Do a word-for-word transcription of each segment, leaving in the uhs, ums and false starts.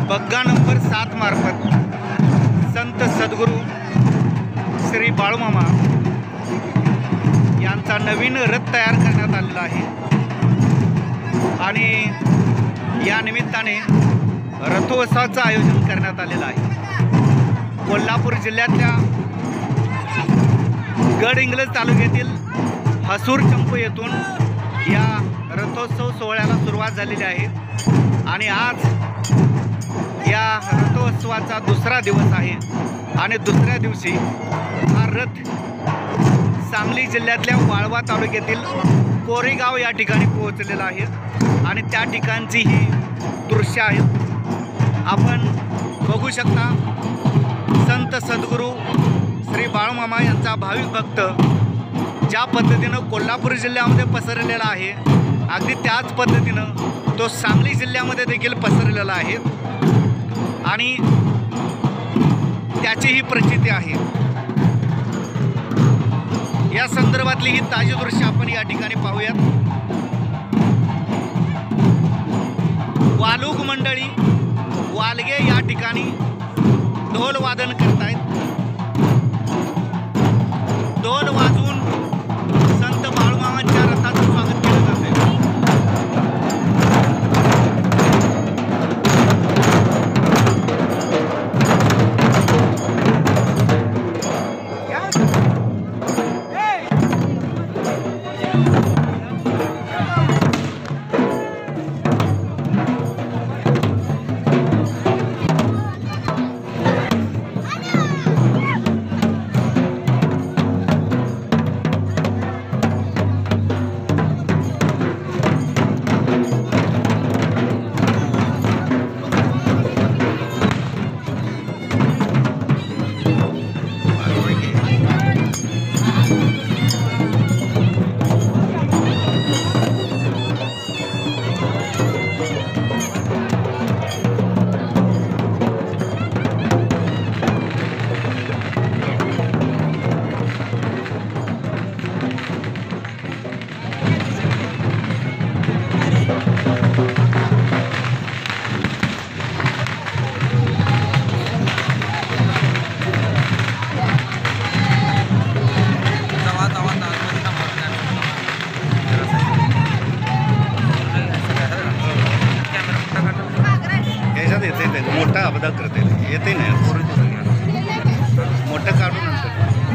Bagga number सात मार्फत संत सद्गुरू श्री बाळूमामा यांचा नवीन रथ तयार करण्यात आलेला आहे आणि या निमित्ताने रथोत्सवाचं आयोजन करण्यात आलेलं आहे। कोल्हापूर जिल्ह्यातल्या गडहिंग्लज तालुक्यातील हसूर चंपू येथून या रथोत्सव सोहळ्याला सुरुवात झालेली आहे आणि आज या रथोत्सवाचा दुसरा दिवस आहे आणि दुसऱ्या दिवशी हा रथ सांगली जिल्ह्यातल्या वाळवा तालुक्यातील कोरेगाव या ठिकाणी पोहोचलेला आहे आणि त्या ठिकाणची ही दृश्य आहेत आपण बघू शकता। संत सद्गुरू श्री बाळूमामा यांचा भाविक भक्त ज्या पद्धतीनं कोल्हापूर जिल्ह्यामध्ये पसरलेला आहे अगदी त्याच पद्धतीनं तो सांगली जिल्ह्यामध्ये देखील पसरलेला आहे आणि त्याची ही प्रचिती आहे। या संदर्भातली ही ताजी दृश्य आपण या ठिकाणी पाहूयात। वालुक मंडळी वालगे या ठिकाणी ढोल वादन करतायत। ढोल वाजवून संत बाळूमामांच्या रथाचं स्वागत केलं जात आहे। मोठा अपघात करते येते नाही मोठं काढून नंतर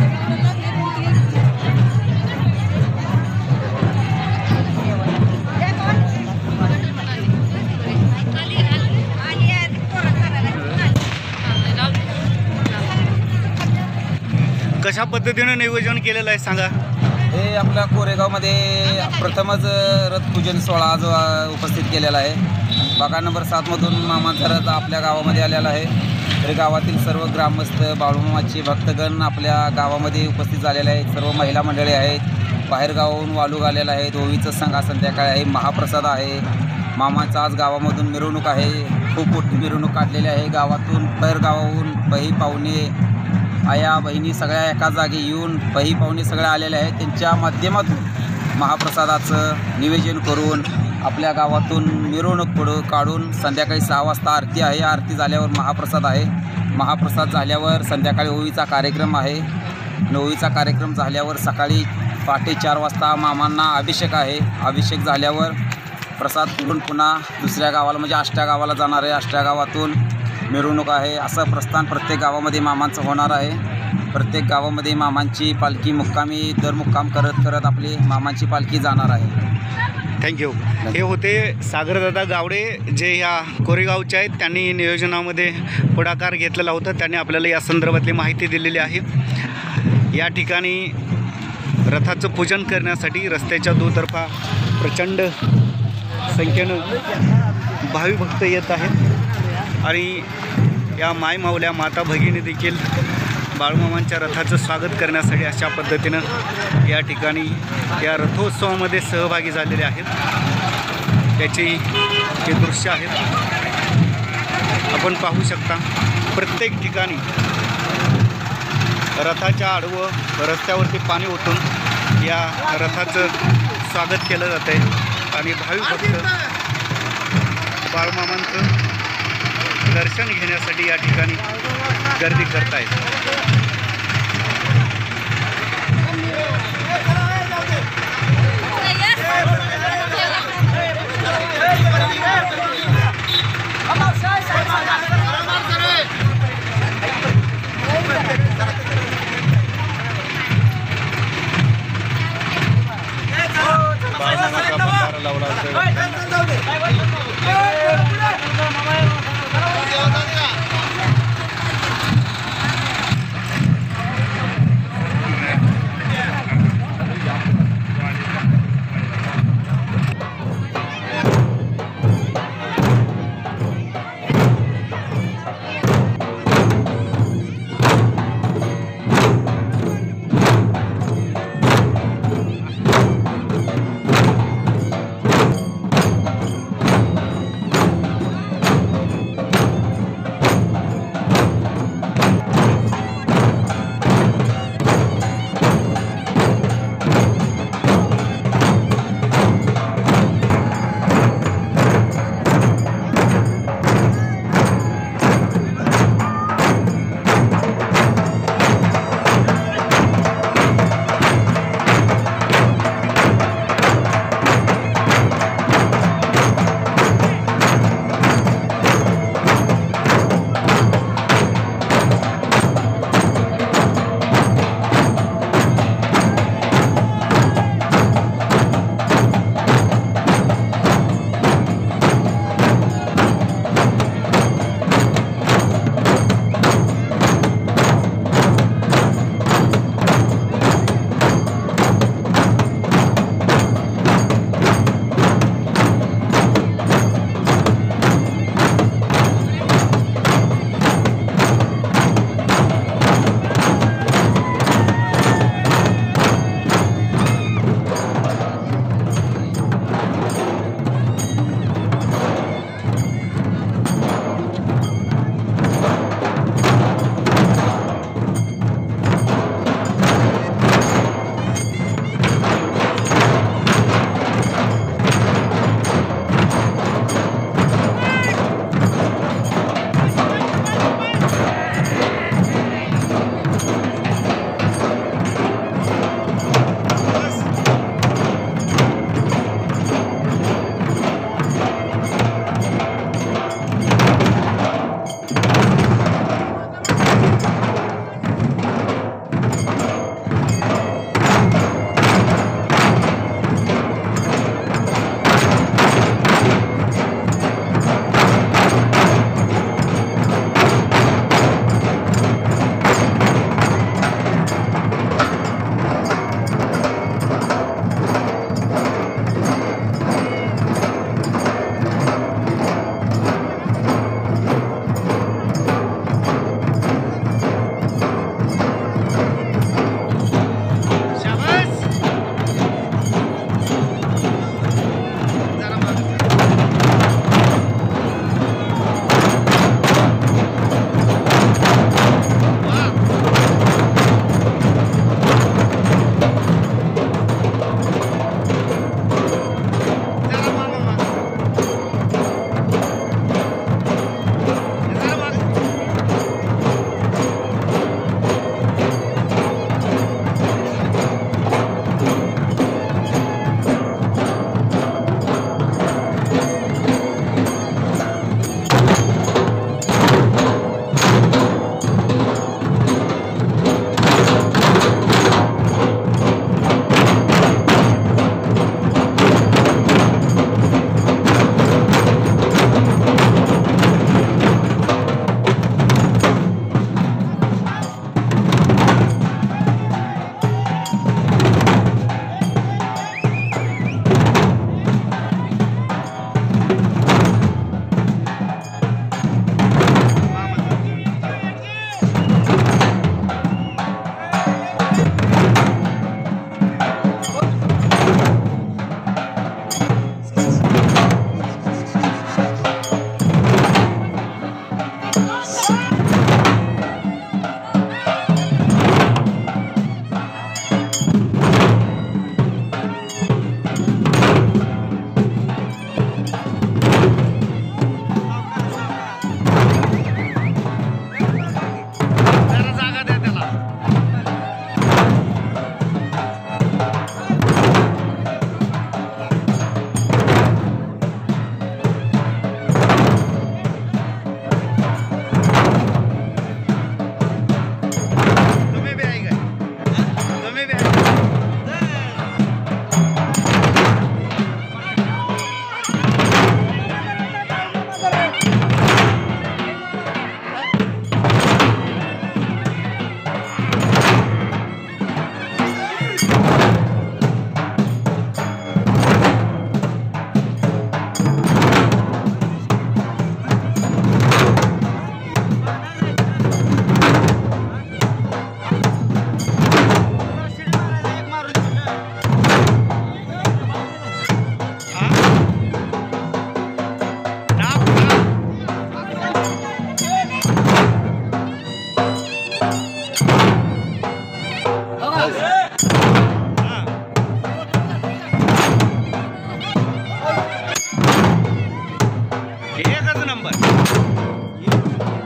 कशा पद्धतीने नियोजन केलेलं आहे सांगा। हे आपल्या कोरेगावमध्ये प्रथमच रथपूजन सोहळा आज उपस्थित केलेला आहे। बघा नंबर सातमधून मामाचा रथ आपल्या गावामध्ये आलेला आहे। तरी गावातील सर्व ग्रामस्थ बाळूमामाचे भक्तगण आपल्या गावामध्ये उपस्थित झालेले आहेत। सर्व महिला मंडळी आहेत, बाहेरगावाहून वालूक आलेला आहे। ओवीचं संघा संध्याकाळ आहे, महाप्रसाद आहे। मामाचा आज गावामधून मिरवणूक आहे, खूप मोठी मिरवणूक काढलेली आहे। गावातून बाहेरगावाहून बही पाहुणे आया बहिणी सगळ्या एका जागी येऊन बही पाहुणे सगळे आलेले आहेत। त्यांच्या माध्यमातून महाप्रसादाचं नियोजन करून आपल्या गावातून मिरवणूक पुढं काढून संध्याकाळी सहा वाजता आरती आहे। आरती झाल्यावर महाप्रसाद आहे। महाप्रसाद झाल्यावर संध्याकाळी ओवीचा कार्यक्रम आहे। ओवीचा कार्यक्रम झाल्यावर सकाळी पहाटे चार वाजता मामांना अभिषेक आहे। अभिषेक झाल्यावर प्रसाद करून पुन्हा दुसऱ्या गावाला म्हणजे आष्ट्या गावाला जाणार आहे। आष्ट्या गावातून मिरवणूक आहे। असं प्रस्थान प्रत्येक गावामध्ये मामांचं होणार आहे। प्रत्येक गावामध्ये मामांची पालखी मुक्कामी दर मुक्काम करत करत आपली मामांची पालखी जाणार आहे। थँक्यू। हे होते सागरदादा गावडे जे ह्या कोरेगावचे आहेत। त्यांनी नियोजनामध्ये पुढाकार घेतलेला होता, त्यांनी आपल्याला या संदर्भातली माहिती दिलेली आहे। या ठिकाणी रथाचं पूजन करण्यासाठी रस्त्याच्या दुतर्फा प्रचंड संख्येनं भावी भक्त येत आहेत आणि या माय माऊल्या माता भगिनी देखील बाळूमामांच्या रथाचं स्वागत करण्यासाठी अशा पद्धतीनं या ठिकाणी या रथोत्सवामध्ये सहभागी झालेले आहेत। त्याची हे दृश्य आहेत आपण पाहू शकता। प्रत्येक ठिकाणी रथाच्या आडवं रस्त्यावरती पाणी ओतून या रथाचं स्वागत केलं जातं आहे आणि भाविक भक्त बाळूमामांचं दर्शन घेण्यासाठी या ठिकाणी गर्दी करतायत. एकच नंबर